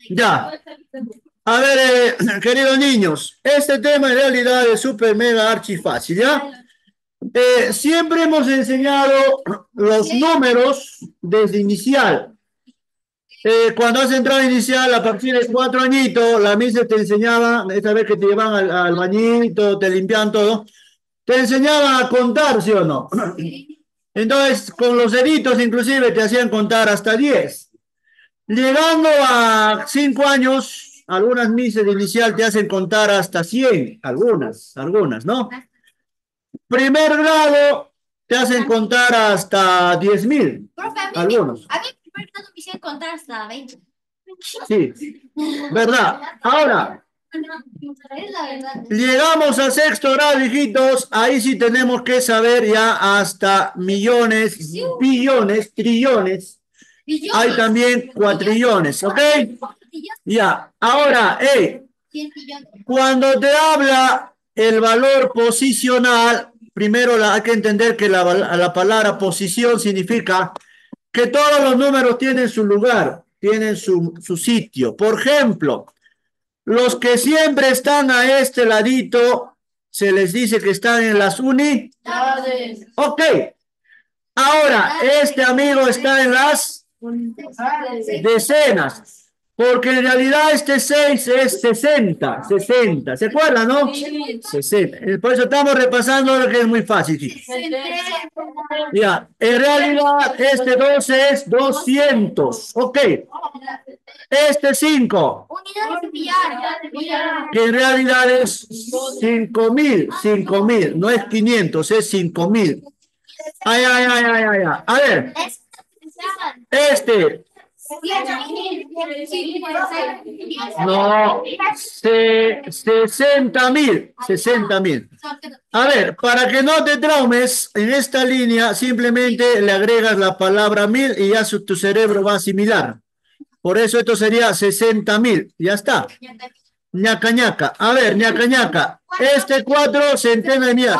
Ya. A ver, queridos niños, este tema en realidad es súper mega archi fácil, ¿ya? Siempre hemos enseñado los números desde inicial. Cuando has entrado inicial, a partir de 4 añitos, la misa te enseñaba, esa vez que te llevan al bañito, te limpian todo, te enseñaba a contar, ¿sí o no? Entonces, con los deditos inclusive te hacían contar hasta 10. Llegando a 5 años, algunas misas de inicial te hacen contar hasta 100, algunas, ¿no? Primer grado te hacen contar hasta 10.000, Profe, algunos. a mí en primer grado me hicieron contar hasta 20. Sí, ¿verdad? Ahora, Es la verdad. llegamos a sexto grado, hijitos, ahí sí tenemos que saber ya hasta millones, billones, trillones. Hay también cuatrillones, ¿ok? Ya, ahora, hey, 100 millones. cuando te habla el valor posicional, primero hay que entender que la palabra posición significa que todos los números tienen su lugar, tienen su sitio. Por ejemplo, los que siempre están a este ladito, se les dice que están en las unidades. Ok, ahora este amigo está en las decenas. Porque en realidad este 6 es 60, 60. ¿Se acuerdan, no? 60. Por eso estamos repasando lo que es muy fácil. Sí. Ya, en realidad este 12 es 200. Ok. Este 5, Unidades de millar. que en realidad es 5.000, 5.000. No es 500, es 5.000. Ay, ay, ay, ay, ay, ay. A ver, este. No, 60.000, 60.000. A ver, para que no te traumes, en esta línea simplemente le agregas la palabra 1.000 y ya tu cerebro va a asimilar. Por eso esto sería 60.000. Ya está. Ñaca, ñaca. A ver, ñaca, ñaca. Este 4 centenas de millas.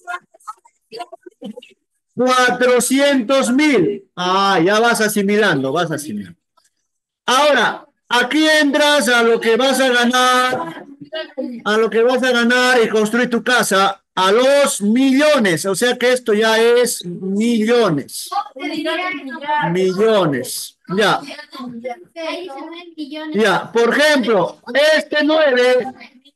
400.000. Ah, ya vas asimilando, vas asimilando. Ahora, aquí entras a lo que vas a ganar y construir tu casa, a los millones. O sea que esto ya es millones. Millones. Ya. Ya, por ejemplo, este 9,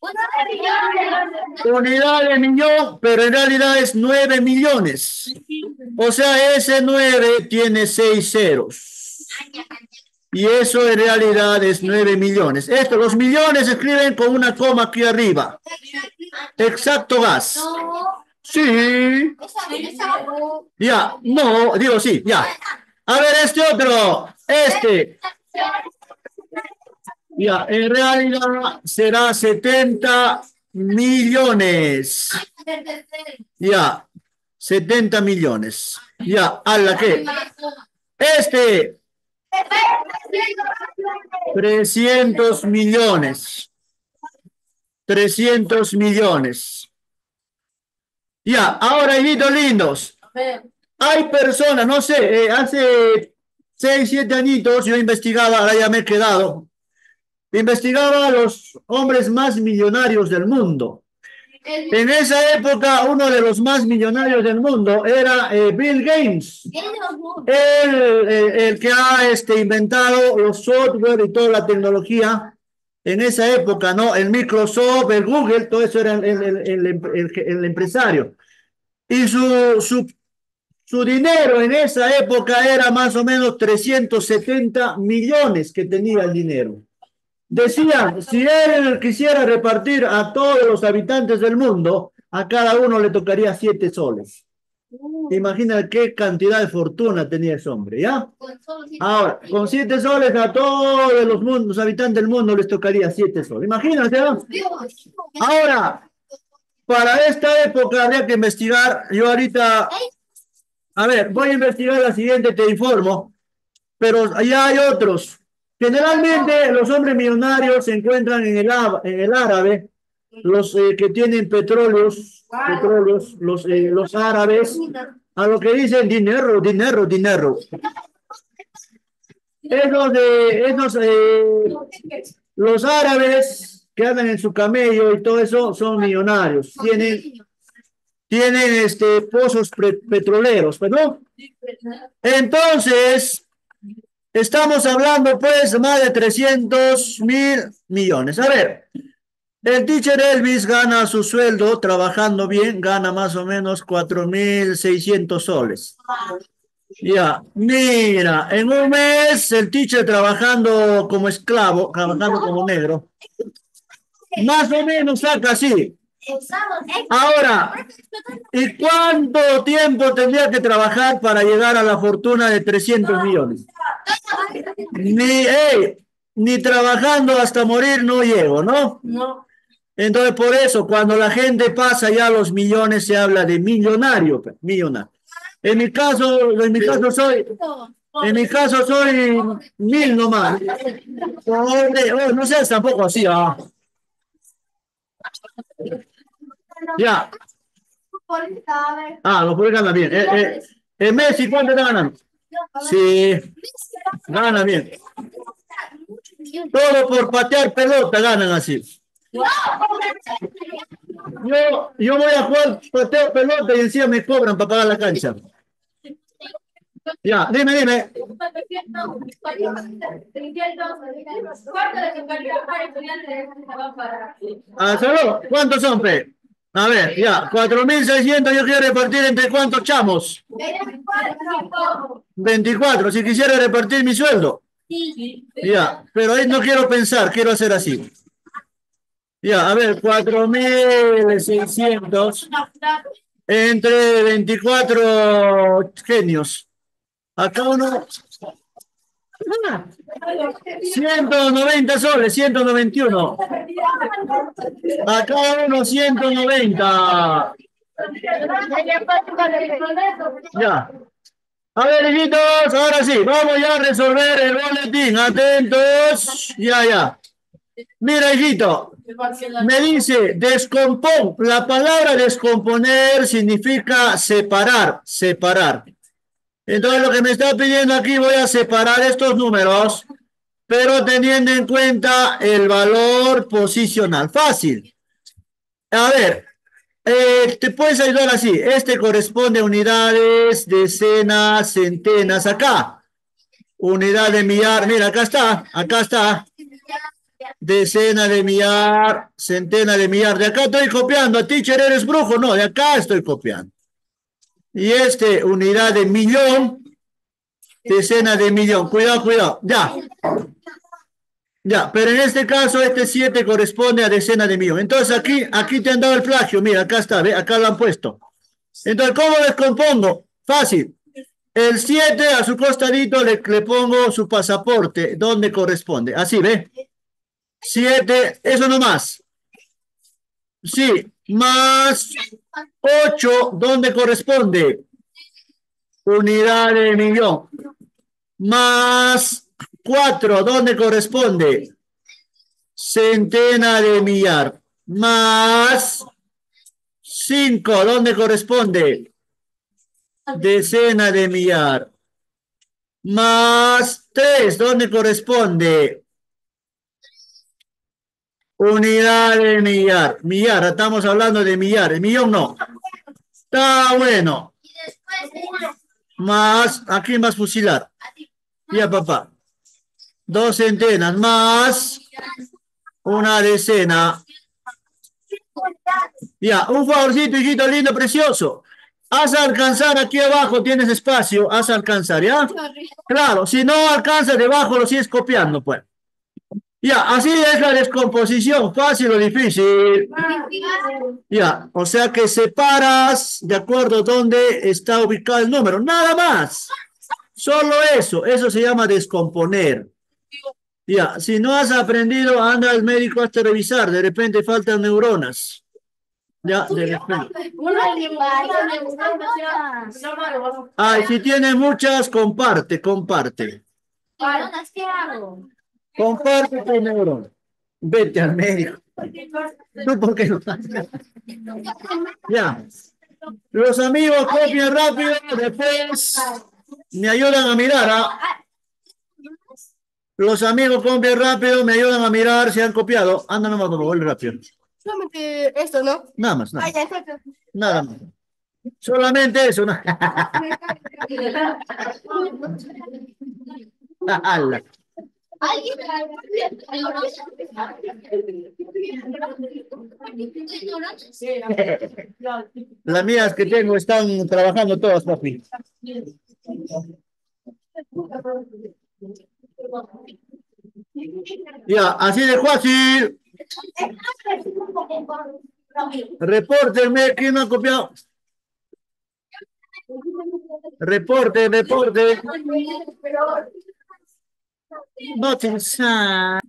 unidad de millón, pero en realidad es 9 millones. O sea, ese 9 tiene 6 ceros. Y eso en realidad es 9 millones. Esto, los millones se escriben con una coma aquí arriba. Exacto, gas. Sí. Ya, no, digo sí, ya. A ver, este otro. Este. Ya, en realidad será 70 millones. Ya, 70 millones. Ya, ¿a la qué? Este. 300 millones. 300 millones. Ya, ahora, hijitos lindos. Hay personas, no sé, hace 6, 7 añitos yo investigaba, ahora ya me he quedado. Investigaba a los hombres más millonarios del mundo. En esa época, uno de los más millonarios del mundo era Bill Gates, el que ha inventado los software y toda la tecnología. En esa época, ¿no? El Microsoft, el Google, todo eso era el empresario. Y su dinero en esa época era más o menos 370 millones que tenía el dinero. Decían, si él quisiera repartir a todos los habitantes del mundo, a cada uno le tocaría 7 soles. Imagina qué cantidad de fortuna tenía ese hombre, ¿ya? Ahora, con 7 soles a todos los habitantes del mundo les tocaría 7 soles. Imagínate, ¿no? Ahora, para esta época habría que investigar. Yo ahorita, a ver, voy a investigar la siguiente, te informo, pero allá hay otros. Generalmente los hombres millonarios se encuentran en el árabe, los que tienen petróleos, los árabes, a lo que dicen dinero, dinero, dinero. Los árabes que andan en su camello y todo eso son millonarios. Tienen pozos petroleros, ¿no? Entonces, estamos hablando pues más de 300.000 millones. A ver, el teacher Elvis gana su sueldo trabajando bien, gana más o menos 4.600 soles. Ya, mira, en un mes el teacher trabajando como esclavo, trabajando como negro, más o menos saca así. Ahora, ¿y cuánto tiempo tendría que trabajar para llegar a la fortuna de 300 millones? Ni trabajando hasta morir no llego, ¿no? No. Entonces, por eso, cuando la gente pasa ya a los millones, se habla de millonario, millonario. En mi caso soy 1.000 nomás. Pobre, no seas tampoco así, ah. Ya. Los futbolistas ganan bien. Messi, ¿cuánto está ganando? Sí, gana bien. Todo por patear pelota ganan así. Yo voy a jugar pateo pelota y encima me cobran para pagar la cancha. Ya, dime. ¿Solo? ¿Cuántos son, Pe? A ver, ya, 4.600 yo quiero repartir entre cuántos chamos. 24, si quisiera repartir mi sueldo. Ya, pero ahí no quiero pensar, quiero hacer así. Ya, a ver, 4.600 entre 24 genios. Acá uno. 190 soles, 191. Acá uno 190. Ya. A ver, hijitos, ahora sí, vamos ya a resolver el boletín. Atentos. Ya. Mira, hijito, me dice descompón. La palabra descomponer significa separar. Entonces lo que me está pidiendo aquí, voy a separar estos números, pero teniendo en cuenta el valor posicional. Fácil. A ver, te puedes ayudar así. Este corresponde a unidades, decenas, centenas. Acá, unidad de millar. Mira, acá está. Decena de millar, centena de millar. De acá estoy copiando. Teacher, ¿eres brujo? No, de acá estoy copiando. Y unidad de millón, decena de millón. Cuidado. Ya, pero en este caso, 7 corresponde a decena de millón. Entonces, aquí te han dado el plagio. Mira, acá está, ¿ve? Acá lo han puesto. Entonces, ¿cómo descompongo? Fácil. El 7 a su costadito le pongo su pasaporte, donde corresponde. Así, ¿ve? 7, eso nomás. Sí, más 8, ¿dónde corresponde? Unidad de millón. Más 4, ¿dónde corresponde? Centena de millar. Más 5, ¿dónde corresponde? Decena de millar. Más 3, ¿dónde corresponde? Unidad de millar. Millar, estamos hablando de millar. El millón no. Está bueno. Más, aquí más fusilar. Ya, papá. 2 centenas más una decena. Ya, un favorcito, hijito lindo, precioso. Haz alcanzar aquí abajo, tienes espacio, haz alcanzar, ¿ya? Claro, si no alcanza debajo, lo sigues copiando, pues. Ya, así es la descomposición, fácil o difícil. Ya, o sea que separas de acuerdo a dónde está ubicado el número, nada más. Solo eso se llama descomponer. Ya, si no has aprendido, anda al médico hasta revisar, de repente faltan neuronas. Ya, de repente. Ay, si tiene muchas, comparte. Comparte tu neurona. Vete al médico. ¿Tú por qué no? Ya. Los amigos copian rápido, después me ayudan a mirar. Los amigos copian rápido, me ayudan a mirar si han copiado. Anda nomás, papá, vuelve rápido. Solamente esto, ¿no? Nada más, nada Ah, más. ya, exacto. Nada más. Solamente eso, ¿no? Ala. ¿Alguien? Las mías que tengo están trabajando todas, papi. Ya, así de fácil. Repórtenme, ¿quién no ha copiado? Reporte, reporte. No te sa-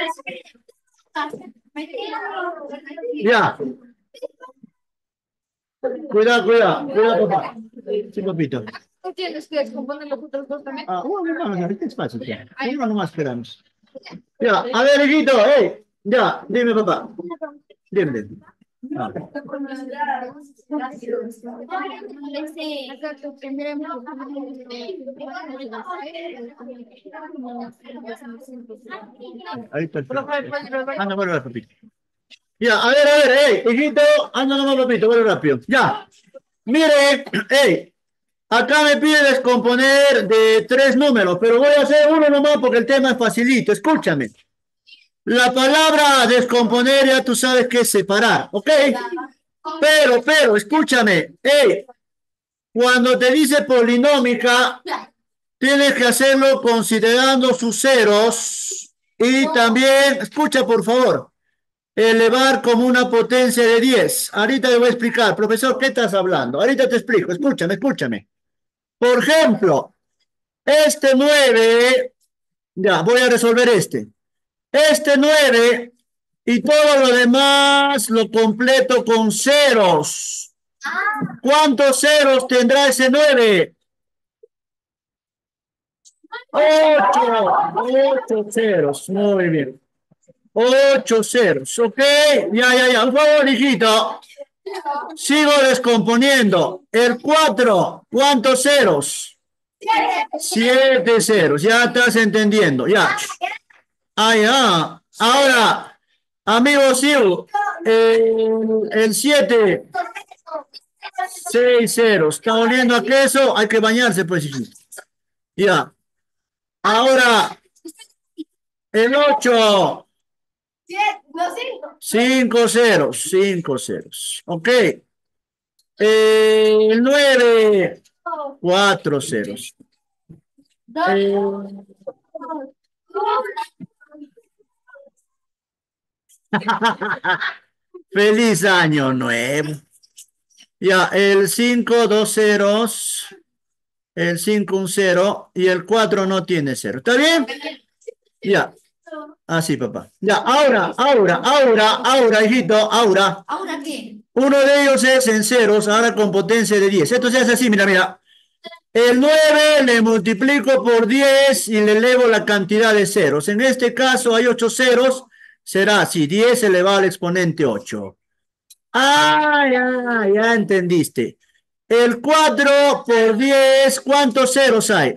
Ya, cuidado, cuidado, cuidado, papá. Sí, papito. ¿No tienes que descomponer los otros dos también? Ah, bueno, vamos, ahorita es fácil. Ya. Uno nomás esperamos. Ya, a ver, hijito, hey. Ya, dime, papá. Dime. Ah. Exacto, que miremos. Ahí está. Anda, vuelve, papito. Ya, a ver, hey, hijito, anda nomás, papito, vuelve rápido. Ya, mire, hey, acá me pide descomponer de 3 números, pero voy a hacer uno nomás porque el tema es facilito. Escúchame. La palabra descomponer ya tú sabes que es separar, ¿ok? Pero, escúchame, hey, cuando te dice polinómica, tienes que hacerlo considerando sus ceros y también, escucha por favor, elevar como una potencia de 10. Ahorita te voy a explicar, profesor, ¿qué estás hablando? Ahorita te explico, escúchame, escúchame. Por ejemplo, este 9, ya, voy a resolver este. Este 9 y todo lo demás lo completo con ceros. ¿Cuántos ceros tendrá ese 9? 8 ceros, muy bien. 8 ceros, ok, ya, un favor, hijito. Sigo descomponiendo. El 4, ¿cuántos ceros? 7 ceros, ya estás entendiendo, ya. Ah, ya. Ahora, amigo Siu, el 7, 6 ceros. ¿Está oliendo a queso? Hay que bañarse, pues, hijito. Ya. Ahora, el 8. 5 ceros, 5 ceros. Ok. El 9, 4 ceros. Eh, Feliz año nuevo. Ya, el 5, 2 ceros. El 5 un cero. Y el 4 no tiene cero. ¿Está bien? Ya. Así, papá. Ya, ahora, hijito, ahora. ¿Ahora qué? Uno de ellos es en ceros, ahora con potencia de 10. Esto se hace así, mira. El 9 le multiplico por 10 y le elevo la cantidad de ceros. En este caso hay 8 ceros, será así, 10 elevado al exponente 8. Ah, ya entendiste. El 4 por 10, ¿cuántos ceros hay?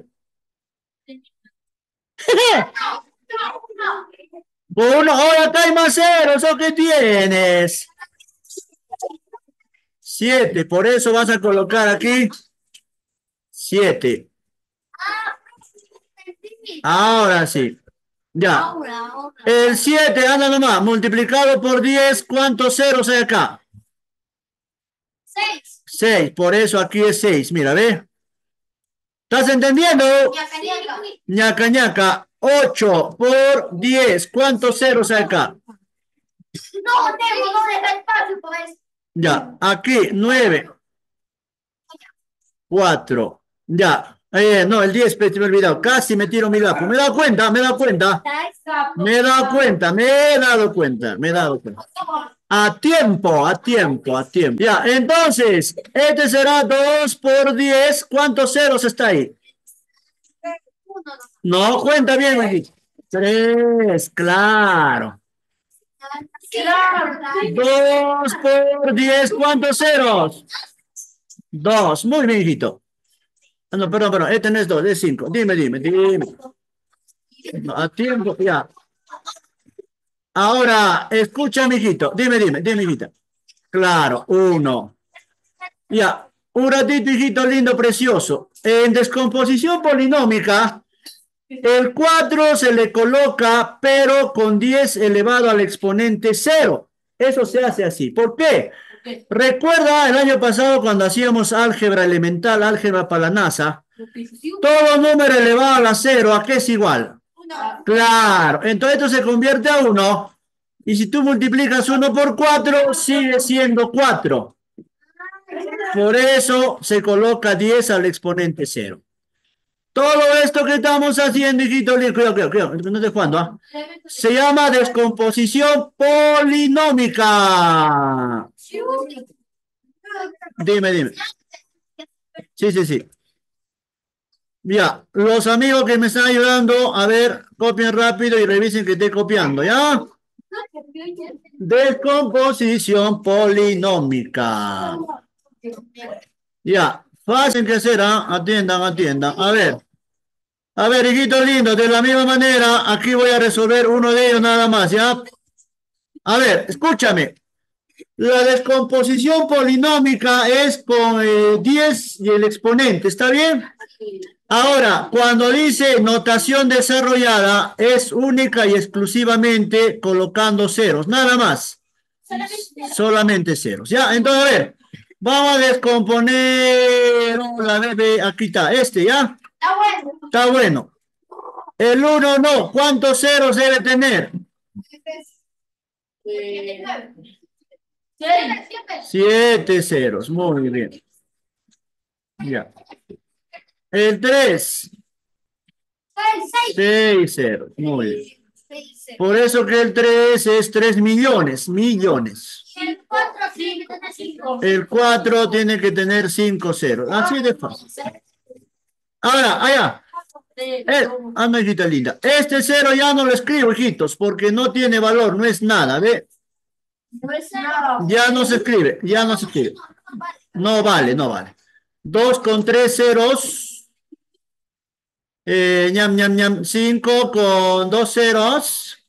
Uno, ahora acá hay más ceros, ¿o qué tienes? 7, por eso vas a colocar aquí 7. Ahora sí. Ya. Ahora. El 7, anda nomás, multiplicado por 10, ¿cuántos ceros hay acá? 6. 6, por eso aquí es 6, mira, ¿ve? ¿Estás entendiendo? Ñaca, ñaca, 8 por 10, ¿cuántos ceros hay acá? No, tengo, no deja espacio, pues. Ya, aquí 9, 4, ya. No, el 10, me he olvidado, casi me tiro mi lapo. Me he dado cuenta, me he dado cuenta. Me he dado cuenta, me he dado cuenta, me he dado cuenta. A tiempo, a tiempo, a tiempo. Ya, entonces, este será 2 por 10. ¿Cuántos ceros está ahí? No, cuenta bien, Maggie. 3, claro. 2 por 10, ¿cuántos ceros? 2, muy bien, hijito. Ah, no, perdón, este no es 2, es 5. Dime. A tiempo, ya. Ahora, escucha, mijito. Dime, hijita. Claro, uno. Ya. Un ratito, hijito lindo, precioso. En descomposición polinómica, el 4 se le coloca, pero con 10 elevado al exponente cero. Eso se hace así. ¿Por qué? Recuerda el año pasado cuando hacíamos álgebra elemental, álgebra para la NASA, todo número elevado a la cero, ¿a qué es igual? Claro, entonces esto se convierte a uno. Y si tú multiplicas uno por 4 sigue siendo 4. Por eso se coloca 10 al exponente cero. Todo esto que estamos haciendo, hijito, cuidado, no estoy jugando, ¿ah? Se llama descomposición polinómica. Dime. Sí. Ya, los amigos que me están ayudando, a ver, copien rápido y revisen que esté copiando, ¿ya? Descomposición polinómica. Ya, fácil que será, atiendan. A ver, hijito lindo, de la misma manera, aquí voy a resolver uno de ellos nada más, ¿ya? A ver, escúchame. La descomposición polinómica es con 10 y el exponente, ¿está bien? Ahora, cuando dice notación desarrollada, es única y exclusivamente colocando ceros, nada más. Solamente ceros. Ya, entonces, a ver, vamos a descomponer la bebé. Aquí está, ¿ya? Está bueno. El uno no, ¿cuántos ceros debe tener? 7 ceros, muy bien. Ya. El 3, 6 ceros, muy bien. Por eso que el 3 es 3 millones. El 4 tiene que tener 5 ceros. Así de fácil. Ahora, allá. Anda, hijita linda. Este cero ya no lo escribo, hijitos, porque no tiene valor, no es nada, ¿ve? Ya no se escribe. No vale. 2 con 3 ceros. Ñam. 5 con 2 ceros.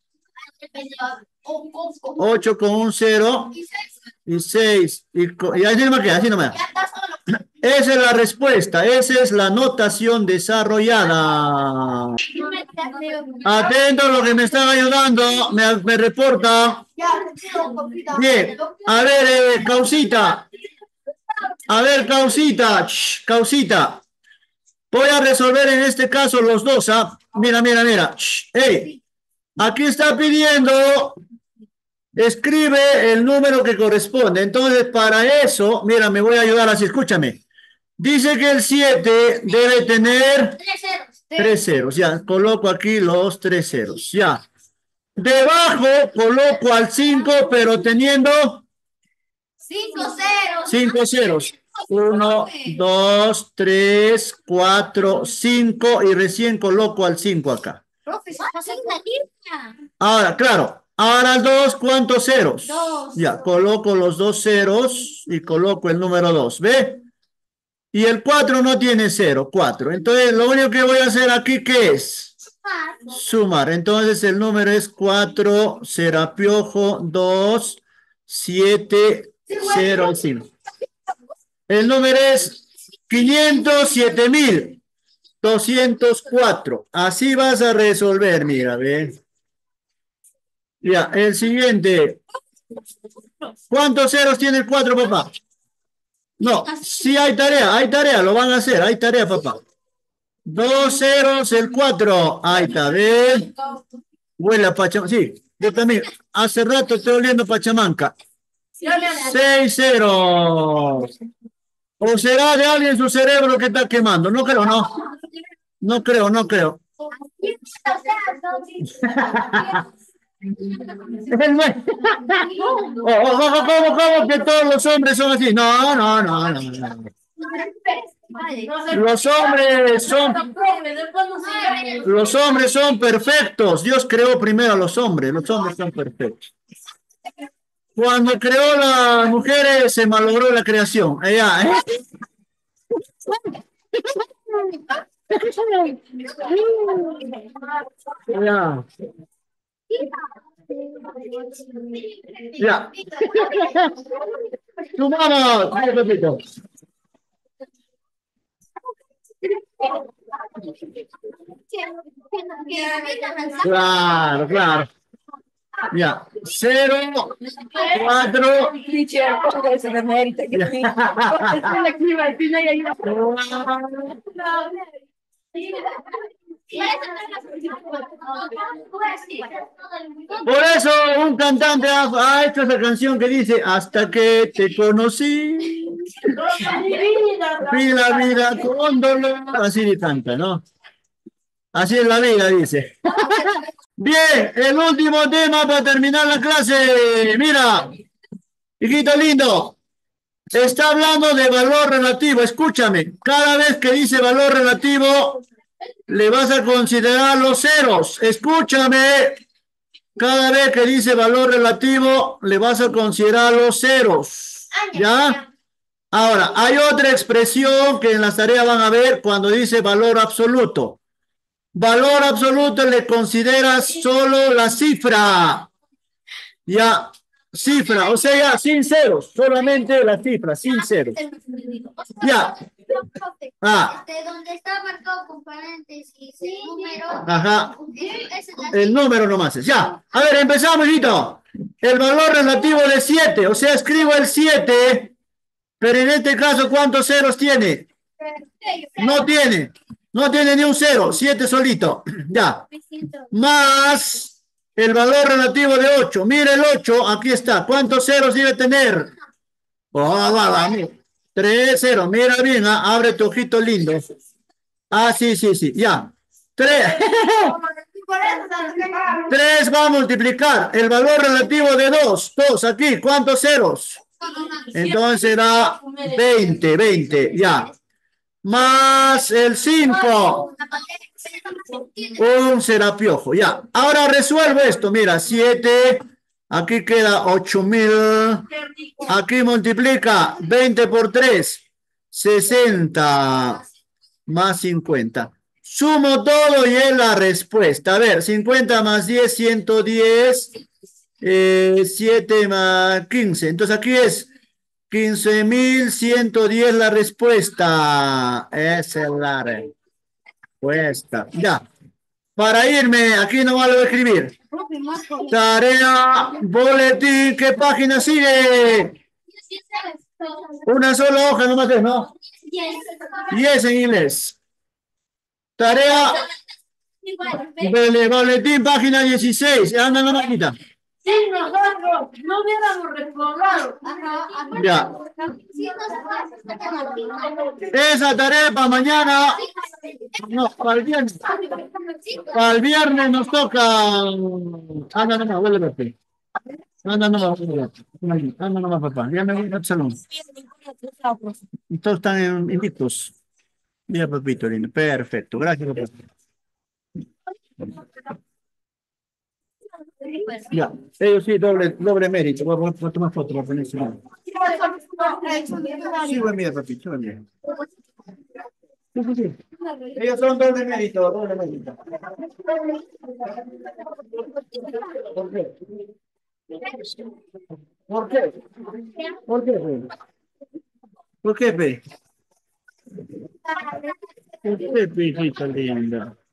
8 con un cero. Y 6. Y así no me queda, así no me da. Esa es la respuesta, esa es la notación desarrollada. Atento a lo que me están ayudando, me reporta. Bien, a ver, Causita. A ver, Causita. Voy a resolver en este caso los dos, ¿ah? Mira. Hey, aquí está pidiendo, escribe el número que corresponde. Entonces, para eso, mira, me voy a ayudar así, escúchame. Dice que el 7 debe tener 3 ceros. Ya, coloco aquí los 3 ceros. Ya. Debajo coloco al 5, pero teniendo 5 ceros. 1, 2, 3, 4, 5 y recién coloco al 5 acá. Ahora, claro. Ahora el 2, ¿cuántos ceros? Ya, coloco los 2 ceros y coloco el número 2. ¿Ve? Y el 4 no tiene 0, 4. Entonces, lo único que voy a hacer aquí, ¿qué es? Sumar. Entonces, el número es 4, Serapiojo, 2, 7, 0, 5. El número es 507.204. Así vas a resolver, mira, ve. Ya, el siguiente. ¿Cuántos ceros tiene el 4, papá? No, sí hay tarea, lo van a hacer, hay tarea, papá. 2 ceros, el 4. Ahí está, ¿ves? Huele a Pachamanca. Sí, yo también. Hace rato estoy oliendo Pachamanca. 6 ceros. ¿O será de alguien su cerebro que está quemando? No creo, no. No creo. ¿Cómo que todos los hombres son así? No. Los hombres son perfectos. Dios creó primero a los hombres son perfectos. Cuando creó las mujeres se malogró la creación. Allá, ¿eh? Ya, ya. Sumamos. Dale, Pepito. Claro, claro. Ya. 0, 4. Eso me merita que sí. La escriba al final y ahí va. Por eso un cantante ha hecho esa canción que dice, hasta que te conocí, vi la vida con dolor. Así de canta, ¿no? Así es la vida, dice. Bien, el último tema para terminar la clase. Mira, hijito lindo, está hablando de valor relativo. Escúchame, cada vez que dice valor relativo, le vas a considerar los ceros. Escúchame. Cada vez que dice valor relativo, le vas a considerar los ceros. ¿Ya? Ahora, hay otra expresión que en las tareas van a ver cuando dice valor absoluto. Valor absoluto le consideras solo la cifra. Ya, cifra, o sea, ya, sin ceros, solamente la cifra, sin ceros. Ya. Ah, Donde está marcado con paréntesis, el número. ajá. Esa es la El número nomás es. Ya. A ver, empezamos, hijito. El valor relativo de 7, o sea, escribo el 7, pero en este caso, ¿cuántos ceros tiene? No tiene. No tiene ni un cero, 7 solito. Ya. Más el valor relativo de 8. Mira el 8, aquí está. ¿Cuántos ceros debe tener? Oh, va. 3 ceros. Mira bien, abre tu ojito lindo. Ah, sí, ya. 3. 3 va a multiplicar el valor relativo de 2. 2 aquí. ¿Cuántos ceros? Entonces da 20, ya. Más el 5. Un serapiojo, ya. Ahora resuelvo esto. Mira, 7. Aquí queda 8.000. Aquí multiplica 20 por 3. 60 más 50. Sumo todo y es la respuesta. A ver, 50 más 10, 110. 7 más 15. Entonces aquí es 15.110 la respuesta. Esa es la respuesta. Ya. Para irme, aquí no lo voy a escribir. Tarea, boletín, ¿qué página sigue? Una sola hoja nomás es, ¿no? Y es en inglés. Tarea, boletín, página 16. Anda, no, Maquita. Si nosotros no hubiéramos reprobado. Ya. Esa tarea para mañana. No, para el viernes. Para el viernes nos toca. Anda, no, vuelve a ver. Anda, no, anda, no, papá. Ya me voy al salón. Y todos están invictos. Ya, papito lindo. Perfecto. Gracias, papá. Ya, ellos sí, doble mérito. Voy a tomar foto para ponerse. Sí, buen día, papito, buen día. Sí. Ellos son doble mérito, doble mérito. ¿Por qué? ¿Por qué? ¿Por qué, pe? ¿Por qué, pe? ¿Por qué, pe, hijita linda?